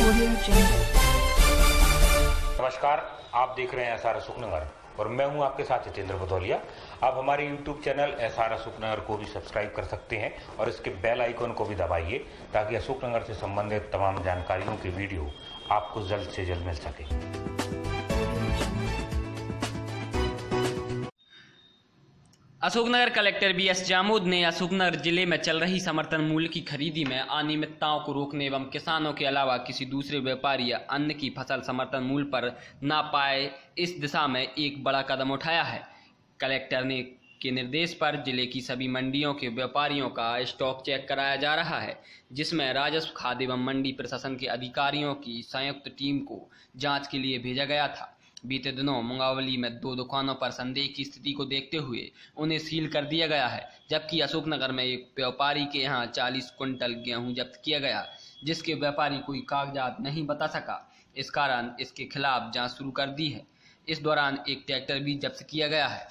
नमस्कार, आप देख रहे हैं एसआर अशोकनगर और मैं हूं आपके साथ जितेंद्र भदौलिया। आप हमारे YouTube चैनल एसआर अशोकनगर को भी सब्सक्राइब कर सकते हैं और इसके बेल आइकन को भी दबाइए ताकि अशोकनगर से संबंधित तमाम जानकारियों की वीडियो आपको जल्द से जल्द मिल सके। अशोकनगर कलेक्टर बीएस जामोद ने अशोकनगर जिले में चल रही समर्थन मूल्य की खरीदी में अनियमितताओं को रोकने एवं किसानों के अलावा किसी दूसरे व्यापारी या अन्न की फसल समर्थन मूल्य पर ना पाए इस दिशा में एक बड़ा कदम उठाया है। कलेक्टर ने के निर्देश पर जिले की सभी मंडियों के व्यापारियों का स्टॉक चेक कराया जा रहा है, जिसमें राजस्व, खाद्य एवं मंडी प्रशासन के अधिकारियों की संयुक्त टीम को जाँच के लिए भेजा गया था। बीते दिनों मुंगावली में 2 दुकानों पर संदेह की स्थिति को देखते हुए उन्हें सील कर दिया गया है, जबकि अशोकनगर में एक व्यापारी के यहां 40 क्विंटल गेहूं जब्त किया गया, जिसके व्यापारी कोई कागजात नहीं बता सका। इस कारण इसके खिलाफ जांच शुरू कर दी है। इस दौरान एक ट्रैक्टर भी जब्त किया गया है।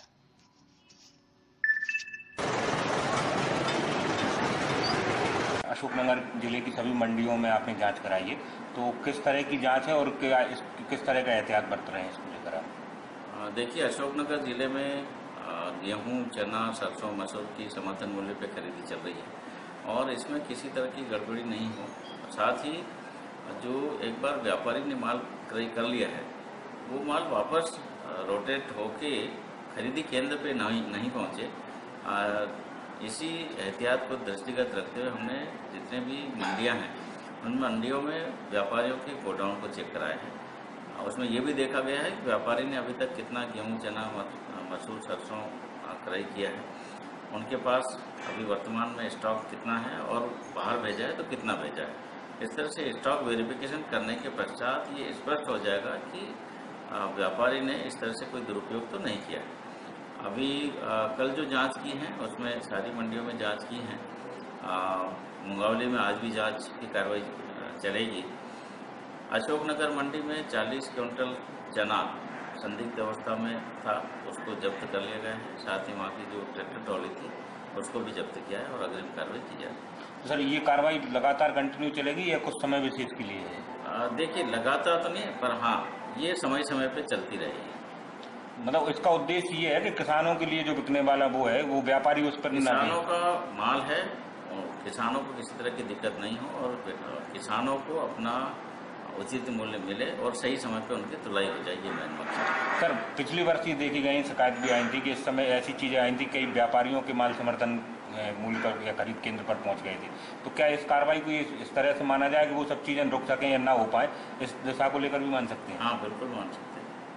अशोकनगर जिले की सभी मंडियों में आपने जांच कराई है, तो किस तरह की जांच है और किस तरह का एहतियात बरत रहे हैं इसको लेकर आप? देखिए, अशोकनगर जिले में गेहूं, चना, सरसों, मसूर की समर्थन मूल्य पे खरीदी चल रही है और इसमें किसी तरह की गड़बड़ी नहीं हो। साथ ही जो एक बार व्यापारी ने माल क्रय कर लिया है, वो माल वापस रोटेट होके खरीदी केंद्र पे नहीं पहुंचे। इसी एहतियात को दृष्टिगत रखते हुए हमने जितने भी मंडियां हैं उन मंडियों में व्यापारियों के गोडाउन को चेक कराया है। उसमें ये भी देखा गया है कि व्यापारी ने अभी तक कितना गेहूं, चना, मसूर, सरसों क्रय किया है, उनके पास अभी वर्तमान में स्टॉक कितना है और बाहर भेजा है तो कितना भेजा है। इस तरह से स्टॉक वेरिफिकेशन करने के पश्चात ये स्पष्ट हो जाएगा कि व्यापारी ने इस तरह से कोई दुरुपयोग तो नहीं किया है। अभी कल जो जांच की है उसमें सारी मंडियों में जांच की है। मुंगावली में आज भी जांच की कार्रवाई चलेगी। अशोकनगर मंडी में 40 क्विंटल चना संदिग्ध अवस्था में था, उसको जब्त कर लिया गया है। साथ ही वहाँ की जो ट्रैक्टर ट्रॉली थी उसको भी जब्त किया है और अग्रिम कार्रवाई की जाएगी। सर, ये कार्रवाई लगातार कंटिन्यू चलेगी या कुछ समय विशेष के लिए है? देखिए, लगातार तो नहीं, पर हाँ, ये समय समय पर चलती रहेगी। मतलब इसका उद्देश्य ये है कि किसानों के लिए जो बिकने वाला वो है, वो व्यापारी उस पर किसानों का माल है और किसानों को किसी तरह की दिक्कत नहीं हो और किसानों को अपना उचित मूल्य मिले और सही समय पर उनकी तुलाई हो जाए, ये मेन मकसद। सर, पिछली वर्ष ही देखी गई शिकायत भी आई थी कि इस समय ऐसी चीजें आई थी, कई व्यापारियों के माल समर्थन मूल्य पर या खरीद केंद्र पर पहुंच गए थे। तो क्या इस कार्रवाई को इस तरह से माना जाए कि वो सब चीजें रुक सकें या ना हो पाए, इस दिशा को लेकर भी मान सकते हैं? हाँ, बिल्कुल मान सकते हैं।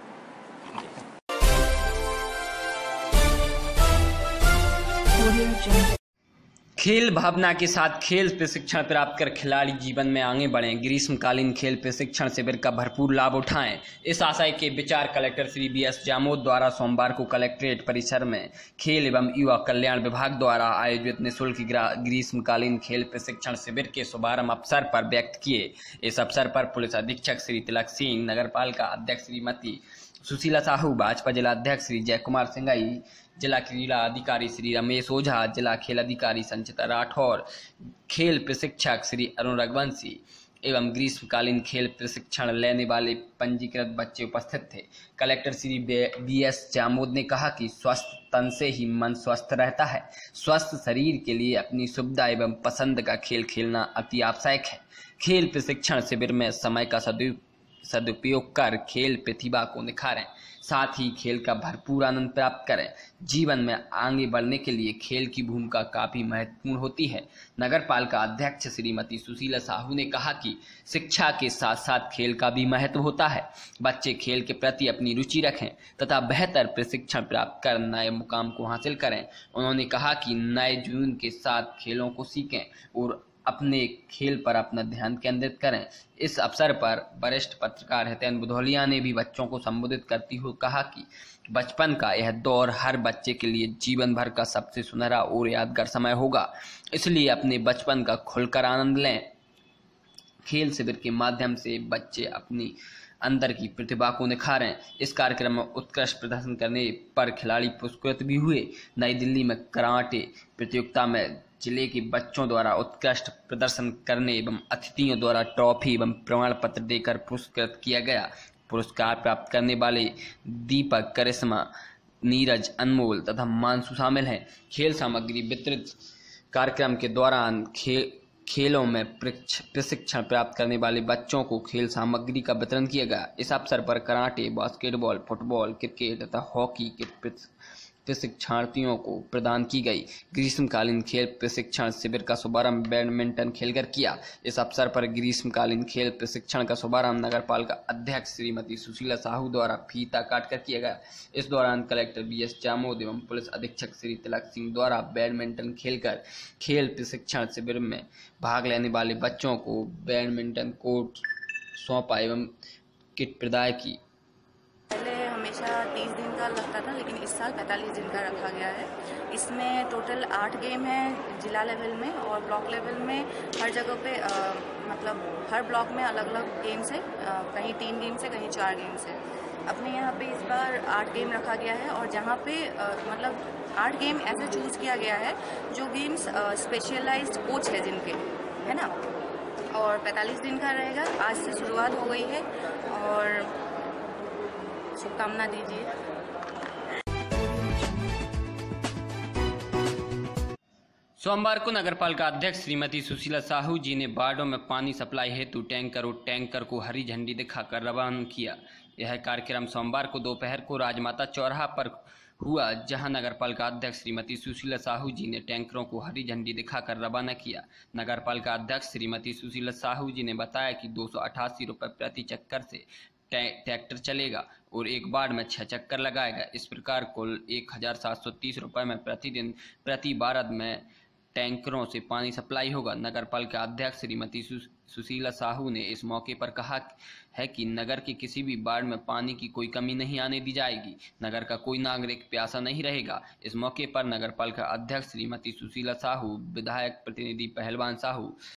खेल भावना के साथ खेल प्रशिक्षण प्राप्त कर खिलाड़ी जीवन में आगे बढ़ें, ग्रीष्मकालीन खेल प्रशिक्षण शिविर का भरपूर लाभ उठाएं। इस आशय के विचार कलेक्टर श्री बीएस जामोद द्वारा सोमवार को कलेक्ट्रेट परिसर में खेल एवं युवा कल्याण विभाग द्वारा आयोजित निःशुल्क ग्रीष्मकालीन खेल प्रशिक्षण शिविर के शुभारंभ अवसर पर व्यक्त किए। इस अवसर पर पुलिस अधीक्षक श्री तिलक सिंह, नगरपालिका अध्यक्ष श्रीमती सुशीला साहू, भाजपा जिला अध्यक्ष श्री जय कुमार सिंगाई, जिला क्रीड़ा अधिकारी श्री रमेश ओझा, जिला खेल अधिकारी संचिता राठौर, खेल प्रशिक्षक श्री अरुण रघुवंशी एवं ग्रीष्मकालीन खेल प्रशिक्षण लेने वाले पंजीकृत बच्चे उपस्थित थे। कलेक्टर श्री बीएस जामोद ने कहा कि स्वस्थ तन से ही मन स्वस्थ रहता है। स्वस्थ शरीर के लिए अपनी सुविधा एवं पसंद का खेल खेलना अति आवश्यक है। खेल प्रशिक्षण शिविर में समय का सदुपयोग कर खेल प्रतिभा को निखारें, साथ ही खेल का भरपूर आनंद प्राप्त करें। जीवन में आगे बढ़ने के लिए खेल की भूमिका काफी महत्वपूर्ण होती है। नगरपालिका अध्यक्ष श्रीमती सुशीला साहू ने कहा कि शिक्षा के साथ साथ खेल का भी महत्व होता है। बच्चे खेल के प्रति अपनी रुचि रखें तथा बेहतर प्रशिक्षण प्राप्त कर नए मुकाम को हासिल करें। उन्होंने कहा कि नए जुनून के साथ खेलों को सीखें और अपने खेल पर अपना ध्यान केंद्रित करें। इस अवसर पर वरिष्ठ पत्रकार जितेंद्र भदौलिया ने भी बच्चों को संबोधित करते हुए कहा कि बचपन का यह दौर हर बच्चे के लिए जीवन भर का सबसे सुनहरा और यादगार समय होगा, इसलिए अपने बचपन का खुलकर आनंद लें। खेल शिविर के माध्यम से बच्चे अपनी अंदर की प्रतिभा को निखारें। इस कार्यक्रम में उत्कृष्ट प्रदर्शन करने पर खिलाड़ी पुरस्कृत भी हुए। नई दिल्ली में कराटे प्रतियोगिता में जिले के बच्चों द्वारा उत्कृष्ट प्रदर्शन करने एवं अतिथियों द्वारा ट्रॉफी एवं प्रमाण पत्र देकर पुरस्कृत किया गया। पुरस्कार प्राप्त करने वाले दीपक, करिश्मा, नीरज, अनमोल तथा मानसू शामिल हैं। खेल सामग्री वितरित कार्यक्रम के दौरान खेलों में प्रशिक्षण प्राप्त करने वाले बच्चों को खेल सामग्री का वितरण किया गया। इस अवसर पर कराटे, बास्केटबॉल, फुटबॉल, क्रिकेट तथा हॉकी के प्रशिक्षणार्थियों को प्रदान की गई। ग्रीष्मकालीन खेल प्रशिक्षण शिविर का शुभारंभ बैडमिंटन खेलकर किया। इस अवसर पर ग्रीष्मकालीन खेल प्रशिक्षण का शुभारंभ नगरपालिका अध्यक्ष श्रीमती सुशीला साहू द्वारा फीता काटकर किया गया। इस दौरान कलेक्टर BS जामोद एवं पुलिस अधीक्षक श्री तिलक सिंह द्वारा बैडमिंटन खेलकर खेल प्रशिक्षण शिविर में भाग लेने वाले बच्चों को बैडमिंटन कोर्ट सौंपा एवं किट प्रदान की। पहले हमेशा 30 दिन का लगता था, लेकिन इस साल 45 दिन का रखा गया है। इसमें टोटल 8 गेम हैं जिला लेवल में, और ब्लॉक लेवल में हर जगह पे मतलब हर ब्लॉक में अलग अलग गेम्स है, कहीं 3 गेम्स है, कहीं 4 गेम्स है। अपने यहाँ पे इस बार 8 गेम रखा गया है, और जहाँ पे मतलब 8 गेम ऐसे चूज़ किया गया है जो गेम्स स्पेशलाइज्ड कोच है जिनके, है ना। और 45 दिन का रहेगा। आज से शुरुआत हो गई है, और शुभकामना दीजिए। सोमवार को नगरपालिका अध्यक्ष श्रीमती सुशीला साहू जी ने वार्डों में पानी सप्लाई हेतु टैंकर को हरी झंडी दिखाकर रवाना किया। यह कार्यक्रम सोमवार को दोपहर को राजमाता चौराहा पर हुआ, जहां नगरपालिका अध्यक्ष श्रीमती सुशीला साहू जी ने टैंकरों को हरी झंडी दिखाकर रवाना किया। नगरपालिका अध्यक्ष श्रीमती सुशीला साहू जी ने बताया कि 288 रुपये प्रति चक्कर से ट्रैक्टर चलेगा और एक बार में 6 चक्कर लगाएगा। इस प्रकार कुल 1730 रुपये में प्रतिदिन प्रति बारद में टैंकरों से पानी सप्लाई होगा। नगरपालिका अध्यक्ष श्रीमती सुशीला साहू ने इस मौके पर कहा है कि नगर के किसी भी वार्ड में पानी की कोई कमी नहीं आने दी जाएगी। नगर का कोई नागरिक प्यासा नहीं रहेगा। इस मौके पर नगरपालिका अध्यक्ष श्रीमती सुशीला साहू, विधायक प्रतिनिधि पहलवान साहू,